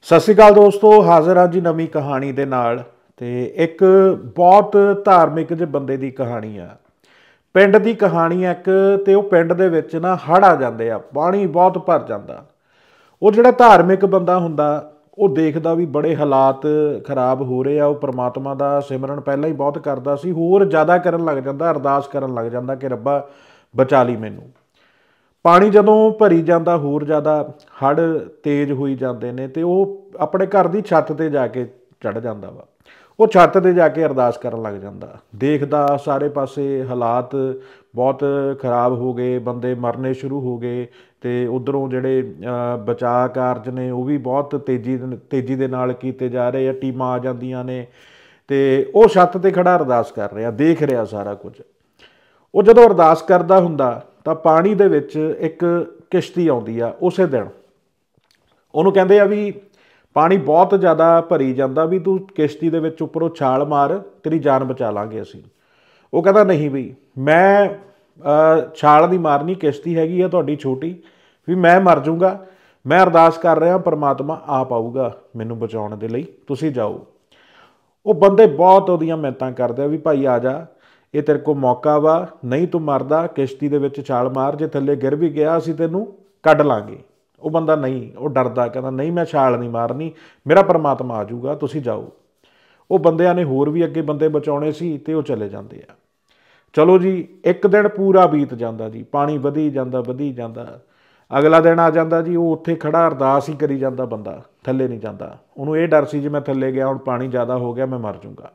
ਸਤਿ ਸ਼੍ਰੀ ਅਕਾਲ ਦੋਸਤੋ, ਹਾਜ਼ਰ ਹਾਂ ਜੀ ਨਵੀਂ ਕਹਾਣੀ ਦੇ ਨਾਲ। ਤੇ ਇੱਕ ਬਹੁਤ ਧਾਰਮਿਕ ਜਿਹੇ ਬੰਦੇ ਦੀ ਕਹਾਣੀ ਆ। ਪਿੰਡ ਦੀ ਕਹਾਣੀ ਆ ਇੱਕ। ਤੇ ਉਹ ਪਿੰਡ ਦੇ ਵਿੱਚ ਨਾ ਹੜ੍ਹ ਆ ਜਾਂਦੇ ਆ, ਪਾਣੀ ਬਹੁਤ ਭਰ ਜਾਂਦਾ। ਉਹ ਜਿਹੜਾ ਧਾਰਮਿਕ ਬੰਦਾ ਹੁੰਦਾ ਉਹ ਦੇਖਦਾ ਵੀ ਬੜੇ ਹਾਲਾਤ ਖਰਾਬ ਹੋ ਰਹੇ ਆ। ਉਹ ਪ੍ਰਮਾਤਮਾ ਦਾ ਸਿਮਰਨ ਪਹਿਲਾਂ ਹੀ ਬਹੁਤ ਕਰਦਾ ਸੀ, ਹੋਰ ਜ਼ਿਆਦਾ ਕਰਨ ਲੱਗ ਜਾਂਦਾ, ਅਰਦਾਸ ਕਰਨ ਲੱਗ ਜਾਂਦਾ ਕਿ ਰੱਬਾ ਬਚਾ ਲਈ ਮੈਨੂੰ। ਪਾਣੀ ਜਦੋਂ ਭਰੀ ਜਾਂਦਾ ਹੋਰ ਜ਼ਿਆਦਾ ਹੜ੍ਹ ਤੇਜ਼ ਹੋਈ ਜਾਂਦੇ ਨੇ ਤੇ ਉਹ ਆਪਣੇ ਘਰ ਦੀ ਛੱਤ ਤੇ ਜਾ ਕੇ ਚੜ੍ਹ ਜਾਂਦਾ ਵਾ। ਉਹ ਛੱਤ ਤੇ ਜਾ ਕੇ ਅਰਦਾਸ ਕਰਨ ਲੱਗ ਜਾਂਦਾ, ਦੇਖਦਾ ਸਾਰੇ ਪਾਸੇ ਹਾਲਾਤ ਬਹੁਤ ਖਰਾਬ ਹੋ ਗਏ, ਬੰਦੇ ਮਰਨੇ ਸ਼ੁਰੂ ਹੋ ਗਏ। ਤੇ ਉੱਧਰੋਂ ਜਿਹੜੇ ਬਚਾਅ ਕਾਰਜ ਨੇ ਉਹ ਵੀ ਬਹੁਤ ਤੇਜ਼ੀ ਦੇ ਨਾਲ ਕੀਤੇ ਜਾ ਰਹੇ ਆ, ਟੀਮਾਂ ਆ ਜਾਂਦੀਆਂ ਨੇ। ਤੇ ਉਹ ਛੱਤ ਤੇ ਖੜਾ ਅਰਦਾਸ ਕਰ ਰਿਹਾ, ਦੇਖ ਰਿਹਾ ਸਾਰਾ ਕੁਝ। ਉਹ ਜਦੋਂ ਅਰਦਾਸ ਕਰਦਾ ਹੁੰਦਾ ਤਾਂ ਪਾਣੀ ਦੇ ਵਿੱਚ ਇੱਕ ਕਿਸ਼ਤੀ ਆਉਂਦੀ ਆ ਉਸੇ ਦਿਨ। ਉਹਨੂੰ ਕਹਿੰਦੇ ਆ ਵੀ ਪਾਣੀ ਬਹੁਤ ਜ਼ਿਆਦਾ ਭਰੀ ਜਾਂਦਾ, ਵੀ ਤੂੰ ਕਿਸ਼ਤੀ ਦੇ ਵਿੱਚ ਉੱਪਰੋਂ ਛਾਲ ਮਾਰ, ਤੇਰੀ ਜਾਨ ਬਚਾ ਲਾਂਗੇ ਅਸੀਂ। ਉਹ ਕਹਿੰਦਾ ਨਹੀਂ ਵੀ ਮੈਂ ਛਾਲ ਨਹੀਂ ਮਾਰਨੀ, ਕਿਸ਼ਤੀ ਹੈਗੀ ਆ ਤੁਹਾਡੀ ਛੋਟੀ, ਵੀ ਮੈਂ ਮਰ ਜਾਊਂਗਾ। ਮੈਂ ਅਰਦਾਸ ਕਰ ਰਿਹਾ, ਪਰਮਾਤਮਾ ਆਪ ਆਊਗਾ ਮੈਨੂੰ ਬਚਾਉਣ ਦੇ ਲਈ, ਤੁਸੀਂ ਜਾਓ। ਉਹ ਬੰਦੇ ਬਹੁਤ ਉਹਦੀਆਂ ਮਿੰਨਤਾਂ ਕਰਦੇ ਆ ਵੀ ਭਾਈ ਆ ਜਾ, ਇਹ ਤੇਰੇ ਕੋਲ ਮੌਕਾ ਵਾ, ਨਹੀਂ ਤੂੰ ਮਰਦਾ, ਕਿਸ਼ਤੀ ਦੇ ਵਿੱਚ ਛਾਲ ਮਾਰ, ਜੇ ਥੱਲੇ ਗਿਰ ਵੀ ਗਿਆ ਅਸੀਂ ਤੈਨੂੰ ਕੱਢ ਲਾਂਗੇ। ਉਹ ਬੰਦਾ ਨਹੀਂ, ਉਹ ਡਰਦਾ, ਕਹਿੰਦਾ ਨਹੀਂ ਮੈਂ ਛਾਲ ਨਹੀਂ ਮਾਰਨੀ, ਮੇਰਾ ਪਰਮਾਤਮਾ ਆ ਜਾਊਗਾ, ਤੁਸੀਂ ਜਾਓ। ਉਹ ਬੰਦਿਆਂ ਨੇ ਹੋਰ ਵੀ ਅੱਗੇ ਬੰਦੇ ਬਚਾਉਣੇ ਸੀ ਤੇ ਉਹ ਚਲੇ ਜਾਂਦੇ ਆ। ਚਲੋ ਜੀ, ਇੱਕ ਦਿਨ ਪੂਰਾ ਬੀਤ ਜਾਂਦਾ ਜੀ, ਪਾਣੀ ਵਧੀ ਜਾਂਦਾ ਵਧੀ ਜਾਂਦਾ। ਅਗਲਾ ਦਿਨ ਆ ਜਾਂਦਾ ਜੀ, ਉਹ ਉੱਥੇ ਖੜਾ ਅਰਦਾਸ ਹੀ ਕਰੀ ਜਾਂਦਾ, ਬੰਦਾ ਥੱਲੇ ਨਹੀਂ ਜਾਂਦਾ। ਉਹਨੂੰ ਇਹ ਡਰ ਸੀ ਜੇ ਮੈਂ ਥੱਲੇ ਗਿਆ ਹੁਣ ਪਾਣੀ ਜ਼ਿਆਦਾ ਹੋ ਗਿਆ ਮੈਂ ਮਰ ਜਾਊਂਗਾ।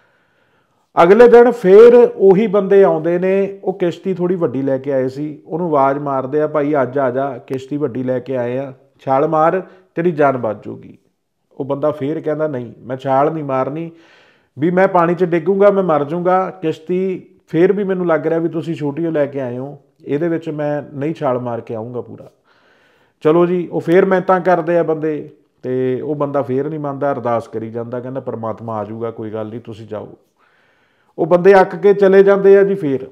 ਅਗਲੇ ਦਿਨ ਫੇਰ ਉਹੀ ਬੰਦੇ ਆਉਂਦੇ ਨੇ, ਉਹ ਕਿਸ਼ਤੀ ਥੋੜ੍ਹੀ ਵੱਡੀ ਲੈ ਕੇ ਆਏ ਸੀ। ਉਹਨੂੰ ਆਵਾਜ਼ ਮਾਰਦੇ ਆ, ਭਾਈ ਅੱਜ ਆ ਜਾ, ਕਿਸ਼ਤੀ ਵੱਡੀ ਲੈ ਕੇ ਆਏ ਆ, ਛਾਲ ਮਾਰ, ਤੇਰੀ ਜਾਨ ਬਚ ਜਾਊਗੀ। ਉਹ ਬੰਦਾ ਫੇਰ ਕਹਿੰਦਾ ਨਹੀਂ ਮੈਂ ਛਾਲ ਨਹੀਂ ਮਾਰਨੀ, ਵੀ ਮੈਂ ਪਾਣੀ 'ਚ ਡਿੱਗੂੰਗਾ, ਮੈਂ ਮਰ ਜਾਊਂਗਾ। ਕਿਸ਼ਤੀ ਫੇਰ ਵੀ ਮੈਨੂੰ ਲੱਗ ਰਿਹਾ ਵੀ ਤੁਸੀਂ ਛੋਟੀ ਓ ਲੈ ਕੇ ਆਏ ਹੋ, ਇਹਦੇ ਵਿੱਚ ਮੈਂ ਨਹੀਂ ਛਾਲ ਮਾਰ ਕੇ ਆਊਂਗਾ ਪੂਰਾ। ਚਲੋ ਜੀ, ਉਹ ਫੇਰ ਮਿਹਨਤਾਂ ਕਰਦੇ ਆ ਬੰਦੇ, ਤੇ ਉਹ ਬੰਦਾ ਫੇਰ ਨਹੀਂ ਮੰਨਦਾ, ਅਰਦਾਸ ਕਰੀ ਜਾਂਦਾ, ਕਹਿੰਦਾ ਪਰਮਾਤਮਾ ਆ ਜਾਊਗਾ, ਕੋਈ ਗੱਲ ਨਹੀਂ ਤੁਸੀਂ ਜਾਓ। ਉਹ ਬੰਦੇ ਅੱਕ ਕੇ ਚਲੇ ਜਾਂਦੇ ਆ ਜੀ। ਫੇਰ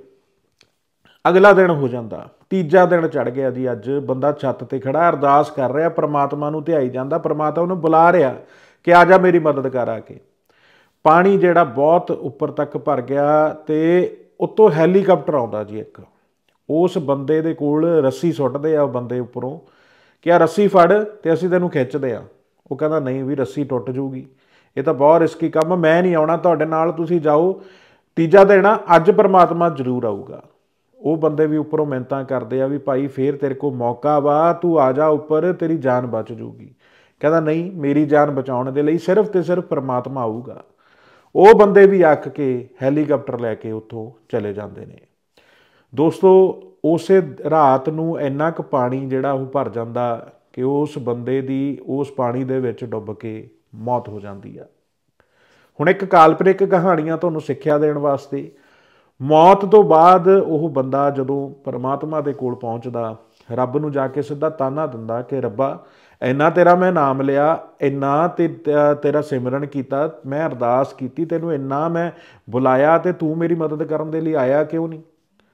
ਅਗਲਾ ਦਿਨ ਹੋ ਜਾਂਦਾ, ਤੀਜਾ ਦਿਨ ਚੜ੍ਹ ਗਿਆ ਜੀ। ਅੱਜ ਬੰਦਾ ਛੱਤ ਤੇ ਖੜਾ ਅਰਦਾਸ ਕਰ ਰਿਹਾ, ਪਰਮਾਤਮਾ ਨੂੰ ਧਿਆਈ ਜਾਂਦਾ, ਪਰਮਾਤਮਾ ਉਹਨੂੰ ਬੁਲਾ ਰਿਹਾ ਕਿ ਆ ਜਾ ਮੇਰੀ ਮਦਦ ਕਰ। ਆ ਕੇ ਪਾਣੀ ਜਿਹੜਾ ਬਹੁਤ ਉੱਪਰ ਤੱਕ ਭਰ ਗਿਆ ਤੇ ਉੱਤੋਂ ਹੈਲੀਕਾਪਟਰ ਆਉਂਦਾ ਜੀ ਇੱਕ। ਉਸ ਬੰਦੇ ਦੇ ਕੋਲ ਰੱਸੀ ਸੁੱਟਦੇ ਆ ਉਹ ਬੰਦੇ ਉੱਪਰੋਂ ਕਿ ਆ ਰੱਸੀ ਫੜ ਤੇ ਅਸੀਂ ਤੈਨੂੰ ਖਿੱਚਦੇ ਆ। ਉਹ ਕਹਿੰਦਾ ਨਹੀਂ ਵੀ ਰੱਸੀ ਟੁੱਟ ਜੂਗੀ, ਇਹ ਤਾਂ ਬਹੁਤ ਰਿਸਕੀ ਕੰਮ, ਮੈਂ ਨਹੀਂ ਆਉਣਾ ਤੁਹਾਡੇ ਨਾਲ, ਤੁਸੀਂ ਜਾਓ। ਤੀਜਾ ਦਿਨ ਆ, ਅੱਜ ਪਰਮਾਤਮਾ ਜ਼ਰੂਰ ਆਊਗਾ। ਉਹ ਬੰਦੇ ਵੀ ਉੱਪਰੋਂ ਮਿੰਨਤਾਂ ਕਰਦੇ ਆ ਵੀ ਭਾਈ ਫੇਰ ਤੇਰੇ ਕੋਲ ਮੌਕਾ ਵਾ, ਤੂੰ ਆ ਜਾ ਉੱਪਰ, ਤੇਰੀ ਜਾਨ ਬਚ ਜੂਗੀ। ਕਹਿੰਦਾ ਨਹੀਂ, ਮੇਰੀ ਜਾਨ ਬਚਾਉਣ ਦੇ ਲਈ ਸਿਰਫ ਤੇ ਸਿਰਫ ਪਰਮਾਤਮਾ ਆਊਗਾ। ਉਹ ਬੰਦੇ ਵੀ ਅੱਕ ਕੇ ਹੈਲੀਕਾਪਟਰ ਲੈ ਕੇ ਉੱਥੋਂ ਚਲੇ ਜਾਂਦੇ ਨੇ। ਦੋਸਤੋ, ਉਸੇ ਰਾਤ ਨੂੰ ਇੰਨਾ ਕੁ ਪਾਣੀ ਜਿਹੜਾ ਉਹ ਭਰ ਜਾਂਦਾ ਕਿ ਉਸ ਬੰਦੇ ਦੀ ਉਸ ਪਾਣੀ ਦੇ ਵਿੱਚ ਡੁੱਬ ਕੇ ਮੌਤ ਹੋ ਜਾਂਦੀ ਆ। ਹੁਣ ਇੱਕ ਕਾਲਪਨਿਕ ਕਹਾਣੀਆਂ ਤੁਹਾਨੂੰ ਸਿੱਖਿਆ ਦੇਣ ਵਾਸਤੇ, ਮੌਤ ਤੋਂ ਬਾਅਦ ਉਹ ਬੰਦਾ ਜਦੋਂ ਪਰਮਾਤਮਾ ਦੇ ਕੋਲ ਪਹੁੰਚਦਾ, ਰੱਬ ਨੂੰ ਜਾ ਕੇ ਸਿੱਧਾ ਤਾਨਾ ਦਿੰਦਾ ਕਿ ਰੱਬਾ ਇੰਨਾ ਤੇਰਾ ਮੈਂ ਨਾਮ ਲਿਆ, ਇੰਨਾ ਤੇਰਾ ਸਿਮਰਨ ਕੀਤਾ, ਮੈਂ ਅਰਦਾਸ ਕੀਤੀ, ਤੈਨੂੰ ਇੰਨਾ ਮੈਂ ਬੁਲਾਇਆ ਤੇ ਤੂੰ ਮੇਰੀ ਮਦਦ ਕਰਨ ਦੇ ਲਈ ਆਇਆ ਕਿਉਂ ਨਹੀਂ।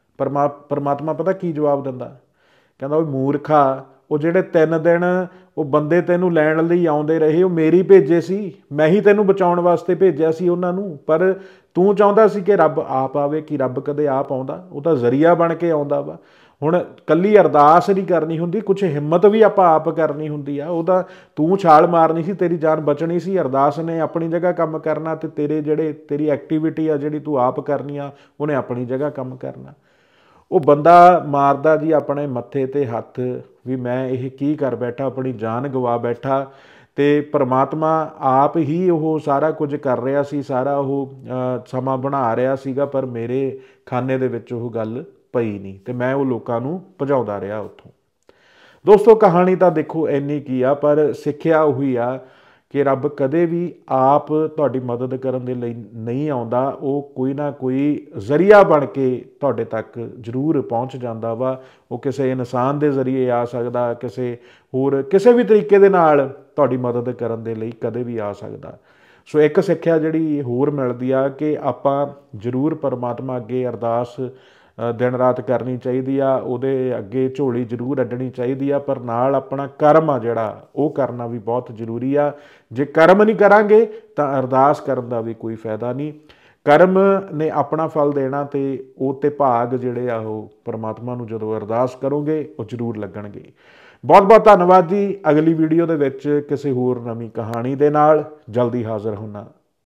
ਪਰਮਾਤਮਾ ਪਤਾ ਕੀ ਜਵਾਬ ਦਿੰਦਾ, ਕਹਿੰਦਾ ਉਹ ਮੂਰਖਾ, ਉਹ ਜਿਹੜੇ 3 ਦਿਨ ਉਹ ਬੰਦੇ ਤੈਨੂੰ ਲੈਣ ਲਈ ਆਉਂਦੇ ਰਹੇ, ਉਹ ਮੇਰੀ ਭੇਜੇ ਸੀ, ਮੈਂ ਹੀ ਤੈਨੂੰ ਬਚਾਉਣ ਵਾਸਤੇ ਭੇਜਿਆ ਸੀ ਉਹਨਾਂ ਨੂੰ। ਪਰ ਤੂੰ ਚਾਹੁੰਦਾ ਸੀ ਕਿ ਰੱਬ ਆਪ ਆਵੇ, ਕਿ ਰੱਬ ਕਦੇ ਆਪ ਆਉਂਦਾ, ਉਹ ਤਾਂ ਜ਼ਰੀਆ ਬਣ ਕੇ ਆਉਂਦਾ ਵਾ। ਹੁਣ ਕੱਲੀ ਅਰਦਾਸ ਨਹੀਂ ਕਰਨੀ ਹੁੰਦੀ, ਕੁਛ ਹਿੰਮਤ ਵੀ ਆਪਾਂ ਆਪ ਕਰਨੀ ਹੁੰਦੀ ਆ। ਉਹਦਾ ਤੂੰ ਛਾਲ ਮਾਰਨੀ ਸੀ, ਤੇਰੀ ਜਾਨ ਬਚਣੀ ਸੀ, ਅਰਦਾਸ ਨੇ ਆਪਣੀ ਜਗ੍ਹਾ ਕੰਮ ਕਰਨਾ, ਤੇ ਤੇਰੀ ਐਕਟੀਵਿਟੀ ਆ ਜਿਹੜੀ ਤੂੰ ਆਪ ਕਰਨੀ ਆ, ਉਹਨੇ ਆਪਣੀ ਜਗ੍ਹਾ ਕੰਮ ਕਰਨਾ। ਉਹ ਬੰਦਾ ਮਾਰਦਾ ਜੀ ਆਪਣੇ ਮੱਥੇ ਤੇ ਹੱਥ ਵੀ ਮੈਂ ਇਹ ਕੀ ਕਰ ਬੈਠਾ, ਆਪਣੀ ਜਾਨ ਗਵਾ ਬੈਠਾ। ਤੇ ਪਰਮਾਤਮਾ ਆਪ ਹੀ ਉਹ ਸਾਰਾ ਕੁਝ ਕਰ ਰਿਹਾ ਸੀ, ਸਾਰਾ ਉਹ ਸਮਾਂ ਬਣਾ ਰਿਹਾ ਸੀਗਾ, ਪਰ ਮੇਰੇ ਖਾਨੇ ਦੇ ਵਿੱਚ ਉਹ ਗੱਲ ਪਈ ਨਹੀਂ ਤੇ ਮੈਂ ਉਹ ਲੋਕਾਂ ਨੂੰ ਭਜਾਉਂਦਾ ਰਿਹਾ ਉੱਥੋਂ। ਦੋਸਤੋ, ਕਹਾਣੀ ਤਾਂ ਦੇਖੋ ਇੰਨੀ ਕੀ ਆ, ਪਰ ਸਿੱਖਿਆ ਉਹੀ ਆ ਕਿ ਰੱਬ ਕਦੇ ਵੀ ਆਪ ਤੁਹਾਡੀ ਮਦਦ ਕਰਨ ਦੇ ਲਈ ਨਹੀਂ ਆਉਂਦਾ, ਉਹ ਕੋਈ ਨਾ ਕੋਈ ਜ਼ਰੀਆ ਬਣ ਕੇ ਤੁਹਾਡੇ ਤੱਕ ਜ਼ਰੂਰ ਪਹੁੰਚ ਜਾਂਦਾ ਵਾ। ਉਹ ਕਿਸੇ ਇਨਸਾਨ ਦੇ ਜ਼ਰੀਏ ਆ ਸਕਦਾ, ਕਿਸੇ ਵੀ ਤਰੀਕੇ ਦੇ ਨਾਲ ਤੁਹਾਡੀ ਮਦਦ ਕਰਨ ਦੇ ਲਈ ਕਦੇ ਵੀ ਆ ਸਕਦਾ। ਸੋ ਇੱਕ ਸਿੱਖਿਆ ਜਿਹੜੀ ਹੋਰ ਮਿਲਦੀ ਆ ਕਿ ਆਪਾਂ ਜ਼ਰੂਰ ਪਰਮਾਤਮਾ ਅੱਗੇ ਅਰਦਾਸ दिन रात करनी चाहिए आ, ਉਹਦੇ ਅੱਗੇ ਝੋਲੀ ਜ਼ਰੂਰ ਅੱਡਣੀ ਚਾਹੀਦੀ ਆ, ਪਰ ਨਾਲ ਆਪਣਾ ਕਰਮ ਆ ਜਿਹੜਾ ਉਹ ਕਰਨਾ ਵੀ ਬਹੁਤ ਜ਼ਰੂਰੀ ਆ। ਜੇ ਕਰਮ ਨਹੀਂ ਕਰਾਂਗੇ ਤਾਂ ਅਰਦਾਸ ਕਰਨ ਦਾ ਵੀ ਕੋਈ ਫਾਇਦਾ ਨਹੀਂ। ਕਰਮ ਨੇ ਆਪਣਾ ਫਲ ਦੇਣਾ ਤੇ ਉਹ ਤੇ ਭਾਗ ਜਿਹੜੇ ਆ ਉਹ ਪਰਮਾਤਮਾ ਨੂੰ ਜਦੋਂ ਅਰਦਾਸ ਕਰੋਗੇ ਉਹ ਜ਼ਰੂਰ ਲੱਗਣਗੇ। ਬਹੁਤ ਬਹੁਤ ਧੰਨਵਾਦ ਜੀ। ਅਗਲੀ ਵੀਡੀਓ ਦੇ ਵਿੱਚ ਕਿਸੇ ਹੋਰ ਨਵੀਂ ਕਹਾਣੀ ਦੇ ਨਾਲ ਜਲਦੀ ਹਾਜ਼ਰ ਹੋਣਾ।